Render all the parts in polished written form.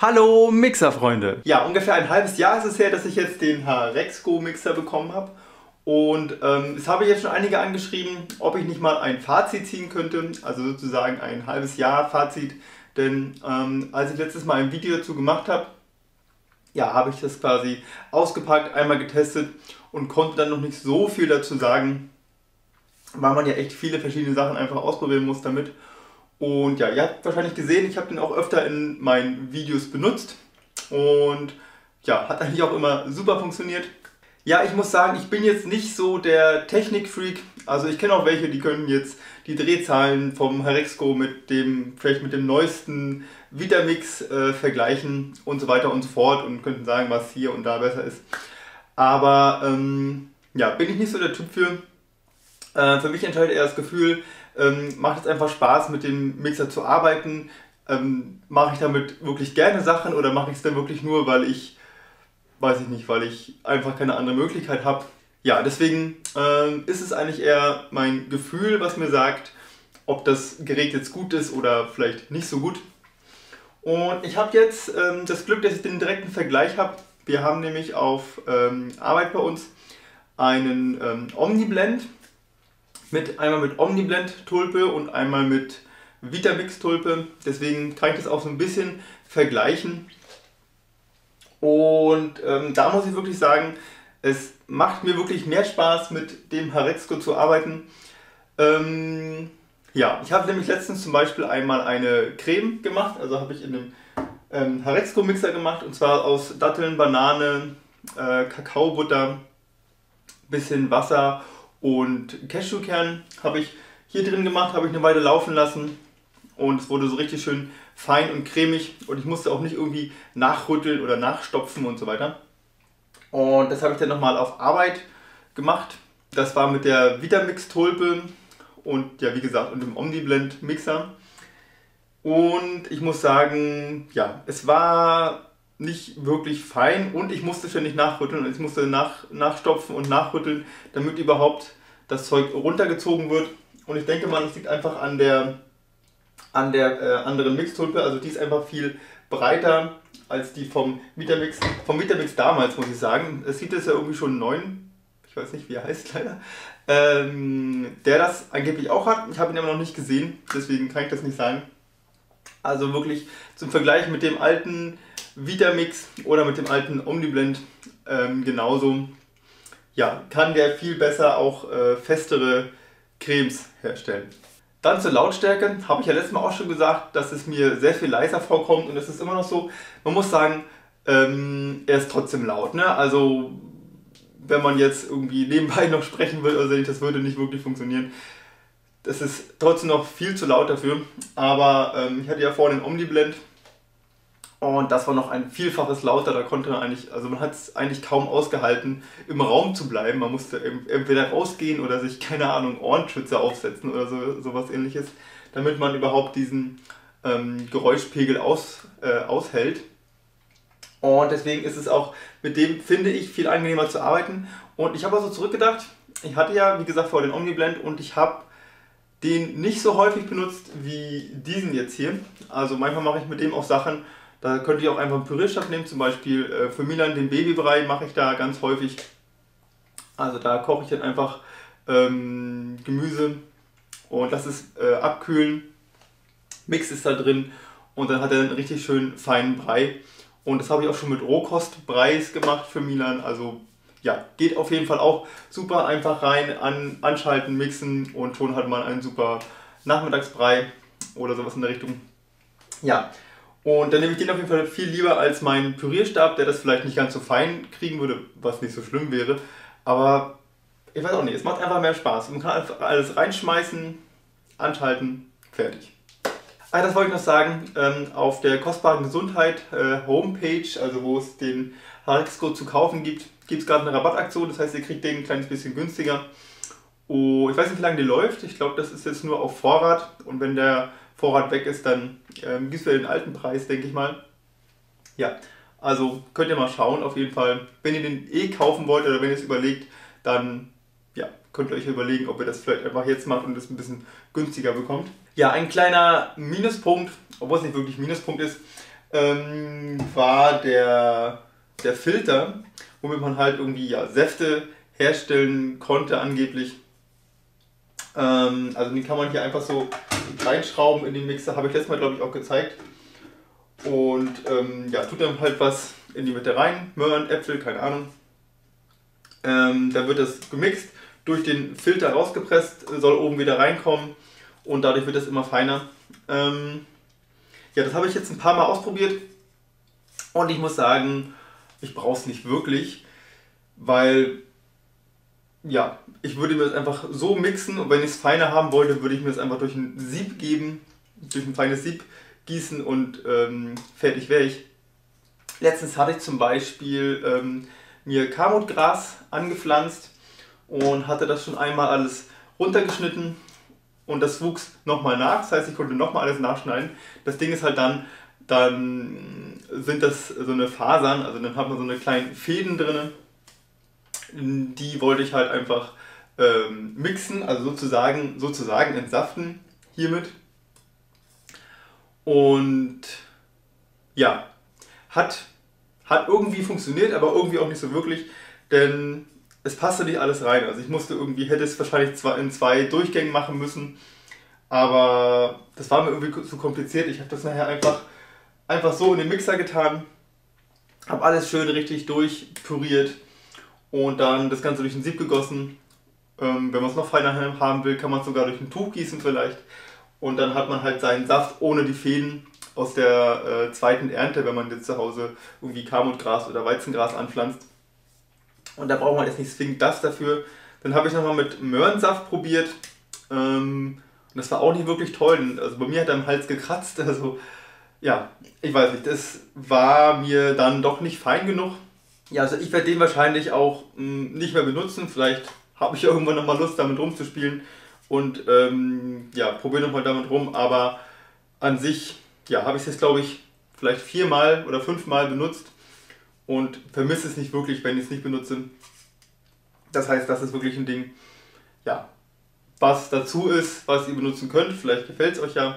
Hallo Mixerfreunde! Ja, ungefähr ein halbes Jahr ist es her, dass ich jetzt den Harexco Mixer bekommen habe. Und es habe jetzt schon einige angeschrieben, ob ich nicht mal ein Fazit ziehen könnte, also sozusagen ein halbes Jahr Fazit. Denn als ich letztes Mal ein Video dazu gemacht habe, ja, habe ich das quasi ausgepackt, einmal getestet und konnte dann noch nicht so viel dazu sagen, weil man ja echt viele verschiedene Sachen einfach ausprobieren muss damit. Und ja, ihr habt wahrscheinlich gesehen, ich habe den auch öfter in meinen Videos benutzt und ja, hat eigentlich auch immer super funktioniert. Ja, ich muss sagen, ich bin jetzt nicht so der Technik-Freak. Also ich kenne auch welche, die können jetzt die Drehzahlen vom Harexco vielleicht mit dem neuesten Vitamix vergleichen und so weiter und so fort und könnten sagen, was hier und da besser ist. Aber ja, bin ich nicht so der Typ für. Für mich entscheidet eher das Gefühl, macht es einfach Spaß, mit dem Mixer zu arbeiten. Mache ich damit wirklich gerne Sachen oder mache ich es dann wirklich nur, weil ich einfach keine andere Möglichkeit habe. Ja, deswegen ist es eigentlich eher mein Gefühl, was mir sagt, ob das Gerät jetzt gut ist oder vielleicht nicht so gut. Und ich habe jetzt das Glück, dass ich den direkten Vergleich habe. Wir haben nämlich auf Arbeit bei uns einen Omniblend. Einmal mit Omniblend-Tulpe und einmal mit Vitamix-Tulpe. Deswegen kann ich das auch so ein bisschen vergleichen. Und da muss ich wirklich sagen, es macht mir wirklich mehr Spaß, mit dem Harexco zu arbeiten. Ja, ich habe nämlich letztens zum Beispiel einmal eine Creme gemacht, also habe ich in dem Harexco-Mixer gemacht, und zwar aus Datteln, Banane, Kakaobutter, bisschen Wasser und Cashewkern habe ich hier drin gemacht, habe ich eine Weile laufen lassen und es wurde so richtig schön fein und cremig und ich musste auch nicht irgendwie nachrütteln oder nachstopfen und so weiter. Und das habe ich dann nochmal auf Arbeit gemacht. Das war mit der Vitamix-Tulpe und ja, wie gesagt, und dem Omniblend-Mixer. Und ich muss sagen, ja, es war nicht wirklich fein und ich musste ständig nachrütteln und ich musste nachstopfen und nachrütteln, damit überhaupt das Zeug runtergezogen wird. Und ich denke mal, es liegt einfach an der anderen Mixtulpe, also die ist einfach viel breiter als die vom Vitamix damals, muss ich sagen. Es gibt es ja irgendwie schon einen neuen, ich weiß nicht, wie er heißt leider, der das angeblich auch hat. Ich habe ihn aber noch nicht gesehen, deswegen kann ich das nicht sagen. Also wirklich zum Vergleich mit dem alten Vitamix oder mit dem alten Omniblend genauso, ja, kann der viel besser auch festere Cremes herstellen. Dann zur Lautstärke, habe ich ja letztes Mal auch schon gesagt, dass es mir sehr viel leiser vorkommt und es ist immer noch so, man muss sagen, er ist trotzdem laut, ne? Also wenn man jetzt irgendwie nebenbei noch sprechen will oder so, das würde nicht wirklich funktionieren. Das ist trotzdem noch viel zu laut dafür, aber ich hatte ja vorhin den Omniblend und das war noch ein Vielfaches lauter, da konnte man eigentlich, also man hat es eigentlich kaum ausgehalten, im Raum zu bleiben. Man musste entweder rausgehen oder sich, keine Ahnung, Ohrenschützer aufsetzen oder sowas ähnliches, damit man überhaupt diesen Geräuschpegel aushält. Und deswegen ist es auch mit dem, finde ich, viel angenehmer zu arbeiten. Und ich habe also zurückgedacht, ich hatte ja, wie gesagt, vorher den Omniblend und ich habe den nicht so häufig benutzt wie diesen jetzt hier. Also manchmal mache ich mit dem auch Sachen, da könnte ich auch einfach einen Pürierstab nehmen, zum Beispiel für Milan den Babybrei mache ich da ganz häufig. Also da koche ich dann einfach Gemüse und lasse es abkühlen, Mix ist da drin und dann hat er einen richtig schön feinen Brei. Und das habe ich auch schon mit Rohkostbreis gemacht für Milan. Also ja, geht auf jeden Fall auch super einfach rein, anschalten, mixen und schon hat man einen super Nachmittagsbrei oder sowas in der Richtung. Ja, und dann nehme ich den auf jeden Fall viel lieber als meinen Pürierstab, der das vielleicht nicht ganz so fein kriegen würde, was nicht so schlimm wäre. Aber ich weiß auch nicht, es macht einfach mehr Spaß. Man kann einfach alles reinschmeißen, anschalten, fertig. Ah, das wollte ich noch sagen, auf der Kostbaren Gesundheit Homepage, also wo es den Harexco zu kaufen gibt, gibt es gerade eine Rabattaktion, das heißt, ihr kriegt den ein kleines bisschen günstiger. Oh, ich weiß nicht, wie lange die läuft, ich glaube, das ist jetzt nur auf Vorrat und wenn der Vorrat weg ist, dann gibt es wieder den alten Preis, denke ich mal. Ja, also könnt ihr mal schauen, auf jeden Fall. Wenn ihr den eh kaufen wollt oder wenn ihr es überlegt, dann ja, könnt ihr euch überlegen, ob ihr das vielleicht einfach jetzt macht und es ein bisschen günstiger bekommt. Ja, ein kleiner Minuspunkt, obwohl es nicht wirklich Minuspunkt ist, war der Filter, womit man halt irgendwie ja, Säfte herstellen konnte angeblich. Also den kann man hier einfach so reinschrauben in den Mixer, habe ich letztes Mal glaube ich auch gezeigt. Und ja, tut dann halt was in die Mitte rein, Möhren, Äpfel, keine Ahnung. Dann wird das gemixt, durch den Filter rausgepresst, soll oben wieder reinkommen und dadurch wird das immer feiner. Ja, das habe ich jetzt ein paar Mal ausprobiert und ich muss sagen, ich brauche es nicht wirklich, weil ja, ich würde mir das einfach so mixen und wenn ich es feiner haben wollte, würde ich mir das einfach durch ein Sieb geben, durch ein feines Sieb gießen und fertig wäre ich. Letztens hatte ich zum Beispiel mir Kamutgras angepflanzt und hatte das schon einmal alles runtergeschnitten und das wuchs nochmal nach, das heißt ich konnte nochmal alles nachschneiden. Das Ding ist halt dann sind das so eine Fasern, also dann hat man so eine kleinen Fäden drin, die wollte ich halt einfach mixen, also sozusagen entsaften hiermit. Und ja, hat irgendwie funktioniert, aber irgendwie auch nicht so wirklich, denn es passte nicht alles rein. Also ich hätte es wahrscheinlich in 2 Durchgängen machen müssen, aber das war mir irgendwie zu kompliziert. Ich habe das nachher einfach so in den Mixer getan, habe alles schön richtig durchpüriert und dann das Ganze durch ein Sieb gegossen. Wenn man es noch feiner haben will, kann man es sogar durch ein Tuch gießen vielleicht. Und dann hat man halt seinen Saft ohne die Fäden aus der zweiten Ernte, wenn man jetzt zu Hause irgendwie Kamutgras oder Weizengras anpflanzt. Und da braucht man jetzt nicht zwingend das dafür. Dann habe ich nochmal mit Möhrensaft probiert. Und das war auch nicht wirklich toll. Also bei mir hat er am Hals gekratzt. Also ja, ich weiß nicht, das war mir dann doch nicht fein genug. Ja, also ich werde den wahrscheinlich auch nicht mehr benutzen. Vielleicht habe ich irgendwann nochmal Lust damit rumzuspielen. Und ja, probiere nochmal damit rum. Aber an sich ja, habe ich es jetzt glaube ich vielleicht 4-mal oder 5-mal benutzt. Und vermisse es nicht wirklich, wenn ich es nicht benutze. Das heißt, das ist wirklich ein Ding, ja, was dazu ist, was ihr benutzen könnt. Vielleicht gefällt es euch ja.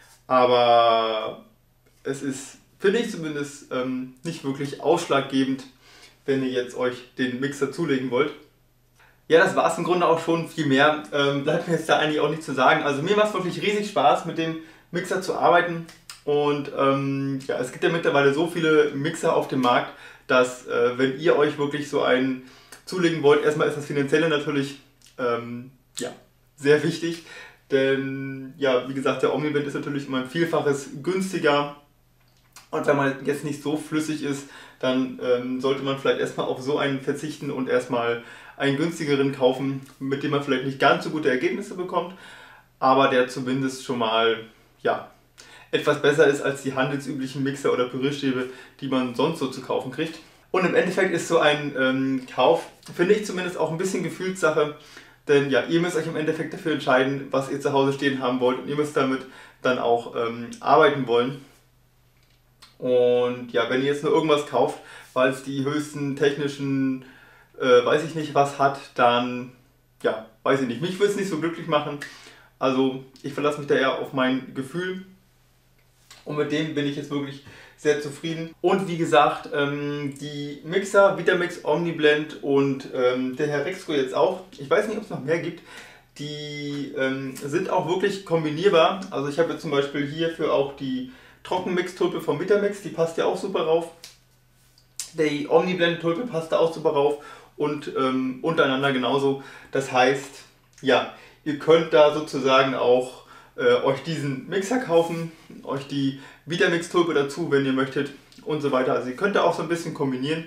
Aber es ist, finde ich zumindest, nicht wirklich ausschlaggebend, wenn ihr jetzt euch den Mixer zulegen wollt. Ja, das war es im Grunde auch schon. Viel mehr bleibt mir jetzt da eigentlich auch nicht zu sagen. Also mir macht es wirklich riesig Spaß, mit dem Mixer zu arbeiten. Und ja, es gibt ja mittlerweile so viele Mixer auf dem Markt, dass wenn ihr euch wirklich so einen zulegen wollt, erstmal ist das Finanzielle natürlich ja, sehr wichtig. Denn ja, wie gesagt, der Omniblend ist natürlich immer ein Vielfaches günstiger. Und wenn man jetzt nicht so flüssig ist, dann sollte man vielleicht erstmal auf so einen verzichten und erstmal einen günstigeren kaufen, mit dem man vielleicht nicht ganz so gute Ergebnisse bekommt, aber der zumindest schon mal ja, etwas besser ist als die handelsüblichen Mixer oder Pürierstäbe, die man sonst so zu kaufen kriegt. Und im Endeffekt ist so ein Kauf, finde ich zumindest auch ein bisschen Gefühlssache, denn ja, ihr müsst euch im Endeffekt dafür entscheiden, was ihr zu Hause stehen haben wollt und ihr müsst damit dann auch arbeiten wollen. Und ja, wenn ihr jetzt nur irgendwas kauft, weil es die höchsten technischen, weiß ich nicht was hat, dann, ja, weiß ich nicht. Mich würde es nicht so glücklich machen. Also ich verlasse mich da eher auf mein Gefühl. Und mit dem bin ich jetzt wirklich sehr zufrieden. Und wie gesagt, die Mixer, Vitamix, Omniblend und der Herrexco jetzt auch. Ich weiß nicht, ob es noch mehr gibt. Die sind auch wirklich kombinierbar. Also ich habe jetzt zum Beispiel hierfür auch die Trockenmix-Tulpe vom Vitamix, die passt ja auch super rauf. Die Omniblend-Tulpe passt da auch super rauf und untereinander genauso. Das heißt, ja, ihr könnt da sozusagen auch euch diesen Mixer kaufen, euch die Vitamix-Tulpe dazu, wenn ihr möchtet und so weiter. Also ihr könnt da auch so ein bisschen kombinieren.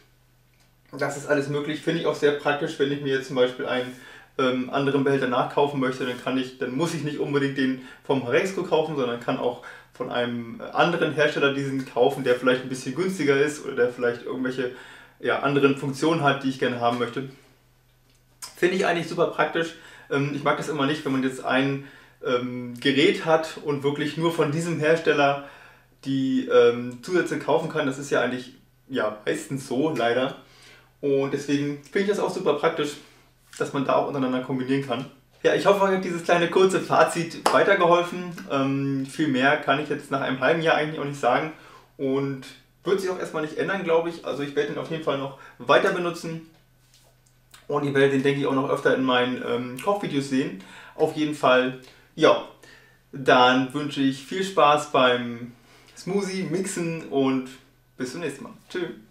Das ist alles möglich, finde ich auch sehr praktisch, wenn ich mir jetzt zum Beispiel einen anderen Behälter nachkaufen möchte, dann muss ich nicht unbedingt den vom Herrexco kaufen, sondern kann auch von einem anderen Hersteller diesen kaufen, der vielleicht ein bisschen günstiger ist oder der vielleicht irgendwelche anderen Funktionen hat, die ich gerne haben möchte. Finde ich eigentlich super praktisch. Ich mag das immer nicht, wenn man jetzt ein Gerät hat und wirklich nur von diesem Hersteller die Zusätze kaufen kann. Das ist ja eigentlich meistens so, leider. Und deswegen finde ich das auch super praktisch, dass man da auch untereinander kombinieren kann. Ja, ich hoffe, euch hat dieses kleine kurze Fazit weitergeholfen. Viel mehr kann ich jetzt nach einem halben Jahr eigentlich auch nicht sagen. und wird sich auch erstmal nicht ändern, glaube ich. Also ich werde den auf jeden Fall noch weiter benutzen und ihr werdet den, denke ich, auch noch öfter in meinen Kochvideos sehen. Auf jeden Fall, ja, dann wünsche ich viel Spaß beim Smoothie, Mixen und bis zum nächsten Mal. Tschüss.